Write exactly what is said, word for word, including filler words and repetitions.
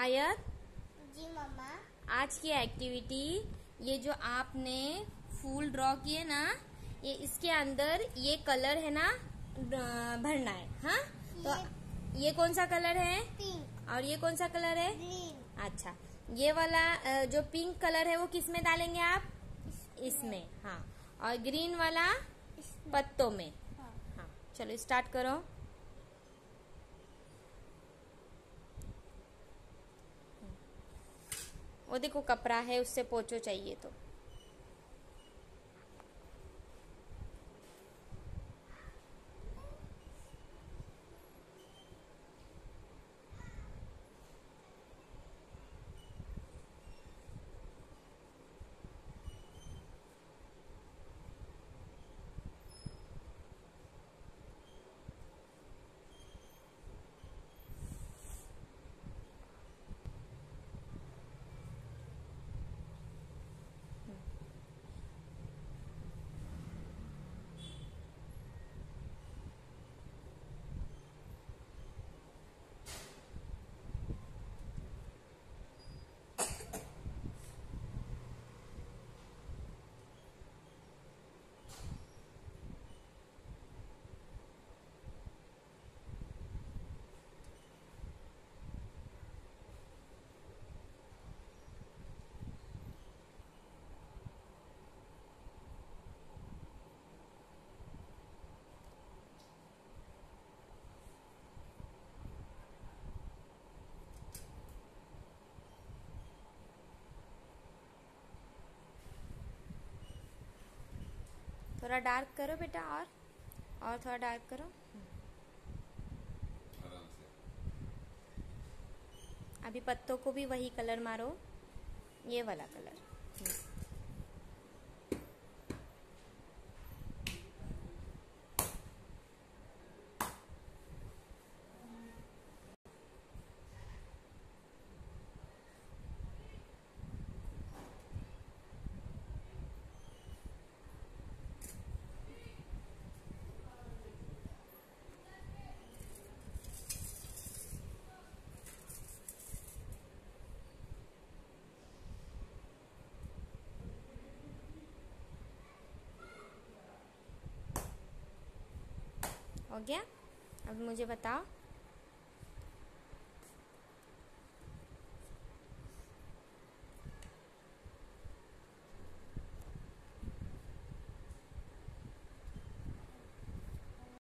आयत जी मम्मा। आज की एक्टिविटी, ये जो आपने फूल ड्रॉ किए ना, ये इसके अंदर ये कलर है ना भरना है। हाँ, तो ये कौन सा कलर है? पिंक। और ये कौन सा कलर है? ग्रीन। अच्छा, ये वाला जो पिंक कलर है वो किस में डालेंगे आप? इसमें। हाँ, और ग्रीन वाला पत्तों में। हाँ। हाँ, चलो स्टार्ट करो। वो देखो कपड़ा है, उससे पोंछो चाहिए तो। थोड़ा डार्क करो बेटा, और और थोड़ा डार्क करो। अभी पत्तों को भी वही कलर मारो, ये वाला कलर। हो गया? अब मुझे बताओ